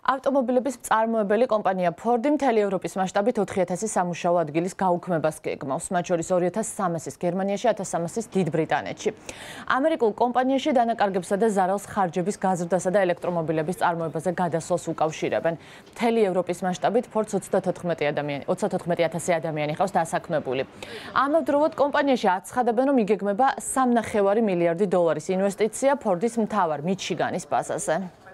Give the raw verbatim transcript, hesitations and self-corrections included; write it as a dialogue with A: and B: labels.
A: ავტომობილების მწარმოებელი კომპანია Ford მთელი ევროპის მასშტაბით ოთხი ათასი სამუშაო ადგილის გაუქმებას გეგმავს, მათ შორის ორი ათას სამასის გერმანიაში, ათას სამასის დიდ ბრიტანეთში. ამერიკულ კომპანიაში დანაკარგებსა და ზარალს ხარჯების გაზრდასა და ელექტრომობილების წარმოებაზე გადასვლას უკავშირებენ. მთელი ევროპის მასშტაბით Ford-ს ოცდათოთხმეტი ათასი ადამიანი ყავს დასაქმებული. ამავდროულად კომპანიაში აცხადებენ, რომ იგეგმება სამნახევარი მილიარდი დოლარის ინვესტიცია Ford-ის მთავარ მიჩიგანის ბაზაზე.